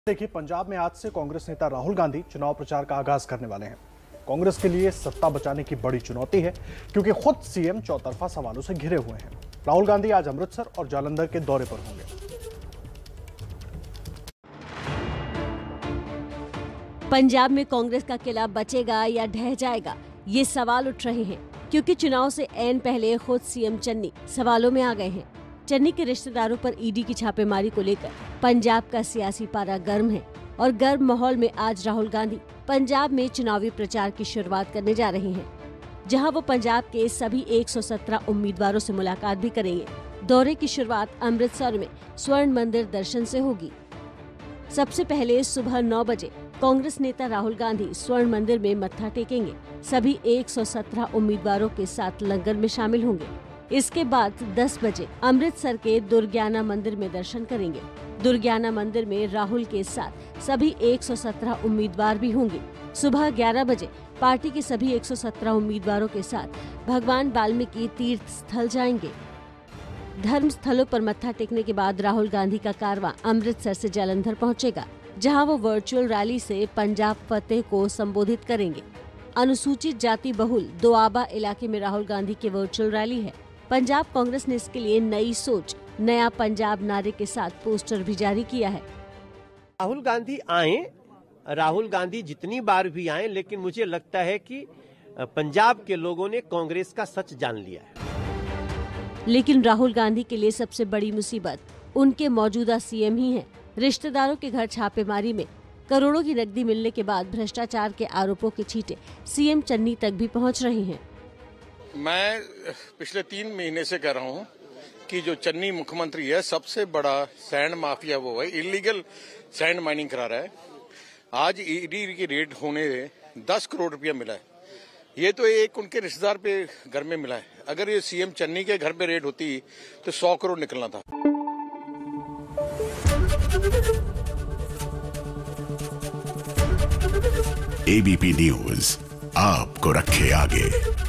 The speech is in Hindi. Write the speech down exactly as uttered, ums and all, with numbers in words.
देखिए, पंजाब में आज से कांग्रेस नेता राहुल गांधी चुनाव प्रचार का आगाज करने वाले हैं। कांग्रेस के लिए सत्ता बचाने की बड़ी चुनौती है क्योंकि खुद सीएम चौतरफा सवालों से घिरे हुए हैं। राहुल गांधी आज अमृतसर और जालंधर के दौरे पर होंगे। पंजाब में कांग्रेस का किला बचेगा या ढह जाएगा, ये सवाल उठ रहे हैं क्योंकि चुनाव से ऐन पहले खुद सीएम चन्नी सवालों में आ गए हैं। चन्नी के रिश्तेदारों पर ईडी की छापेमारी को लेकर पंजाब का सियासी पारा गर्म है और गर्म माहौल में आज राहुल गांधी पंजाब में चुनावी प्रचार की शुरुआत करने जा रहे हैं, जहां वो पंजाब के सभी एक सौ सत्रह उम्मीदवारों से मुलाकात भी करेंगे। दौरे की शुरुआत अमृतसर में स्वर्ण मंदिर दर्शन से होगी। सबसे पहले सुबह नौ बजे कांग्रेस नेता राहुल गांधी स्वर्ण मंदिर में मत्था टेकेंगे। सभी एक सौ सत्रह उम्मीदवारों के साथ लंगर में शामिल होंगे। इसके बाद दस बजे अमृतसर के दुर्गियाना मंदिर में दर्शन करेंगे। दुर्गियाना मंदिर में राहुल के साथ सभी एक सौ सत्रह उम्मीदवार भी होंगे। सुबह ग्यारह बजे पार्टी के सभी एक सौ सत्रह उम्मीदवारों के साथ भगवान वाल्मीकि तीर्थ स्थल जाएंगे। धर्म स्थलों पर मत्था टेकने के बाद राहुल गांधी का कारवां अमृतसर से जालंधर पहुंचेगा, जहां वो वर्चुअल रैली से पंजाब फतेह को संबोधित करेंगे। अनुसूचित जाति बहुल दोआबा इलाके में राहुल गांधी की वर्चुअल रैली है। पंजाब कांग्रेस ने इसके लिए नई सोच नया पंजाब नारे के साथ पोस्टर भी जारी किया है। राहुल गांधी आए, राहुल गांधी जितनी बार भी आए, लेकिन मुझे लगता है कि पंजाब के लोगों ने कांग्रेस का सच जान लिया है। लेकिन राहुल गांधी के लिए सबसे बड़ी मुसीबत उनके मौजूदा सीएम ही हैं। रिश्तेदारों के घर छापेमारी में करोड़ों की नकदी मिलने के बाद भ्रष्टाचार के आरोपों के छींटे सीएम चन्नी तक भी पहुंच रहे हैं। मैं पिछले तीन महीने से कह रहा हूं कि जो चन्नी मुख्यमंत्री है, सबसे बड़ा सैंड माफिया वो है, इलीगल सैंड माइनिंग करा रहा है। आज ईडी की रेड होने दस करोड़ रुपया मिला है। ये तो एक उनके रिश्तेदार पे घर में मिला है। अगर ये सीएम चन्नी के घर पे रेड होती तो सौ करोड़ निकलना था। एबीपी न्यूज आपको रखे आगे।